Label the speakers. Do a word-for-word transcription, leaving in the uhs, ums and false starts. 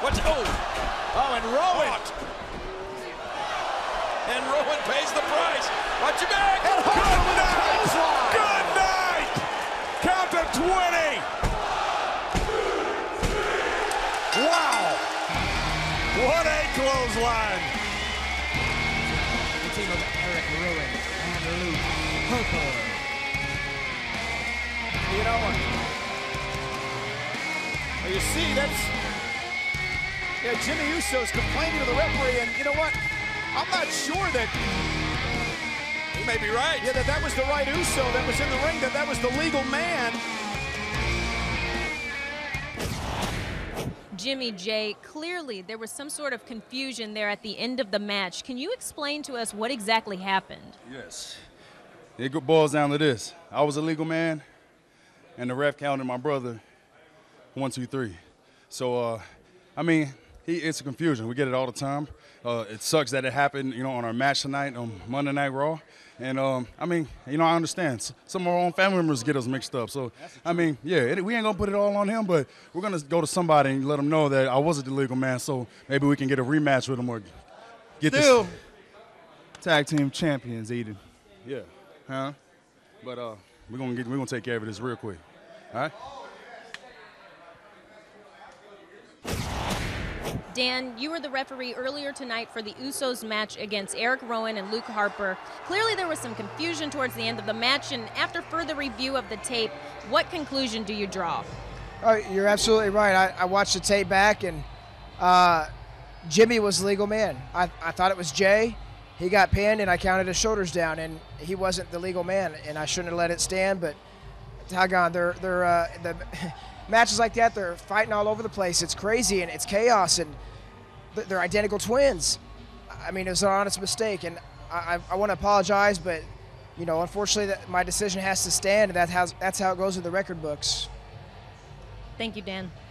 Speaker 1: What's, oh, oh, and Rowan. And Rowan pays the price. Watch your back.
Speaker 2: And good night. Good night. Count to twenty. Wow. What a clothesline.
Speaker 3: The team of Eric Rowan and Luke Harper.
Speaker 1: You know, you see, that's, yeah, Jimmy Uso's complaining to the referee, and you know what? I'm not sure that, he may be right. Yeah, that that was the right Uso that was in the ring, that that was the legal man.
Speaker 4: Jimmy Jey, clearly there was some sort of confusion there at the end of the match. Can you explain to us what exactly happened?
Speaker 5: Yes. It boils down to this. I was a legal man, and the ref counted my brother one, two, three. So, uh, I mean, he, it's a confusion. We get it all the time. Uh, it sucks that it happened, you know, on our match tonight on Monday Night Raw. And, um, I mean, you know, I understand. Some of our own family members get us mixed up. So, I mean, yeah, it, we ain't going to put it all on him, but we're going to go to somebody and let them know that I wasn't the legal man, so maybe we can get a rematch with him or get
Speaker 6: Still,
Speaker 5: this.
Speaker 6: tag team champions, Eden.
Speaker 5: Yeah. Huh? But uh, we're going to we're gonna take care of this real quick. All right?
Speaker 4: Dan, you were the referee earlier tonight for the Usos match against Eric Rowan and Luke Harper. Clearly there was some confusion towards the end of the match, and after further review of the tape, what conclusion do you draw?
Speaker 7: Oh, you're absolutely right. I, I watched the tape back, and uh, Jimmy was the legal man. I, I thought it was Jay. He got pinned, and I counted his shoulders down, and he wasn't the legal man, and I shouldn't have let it stand, but doggone, they're, they're, uh, the matches like that, they're fighting all over the place. It's crazy, and it's chaos, and they're identical twins. I mean, it was an honest mistake, and I, I, I want to apologize, but, you know, unfortunately, that my decision has to stand, and that has, that's how it goes in the record books.
Speaker 4: Thank you, Dan.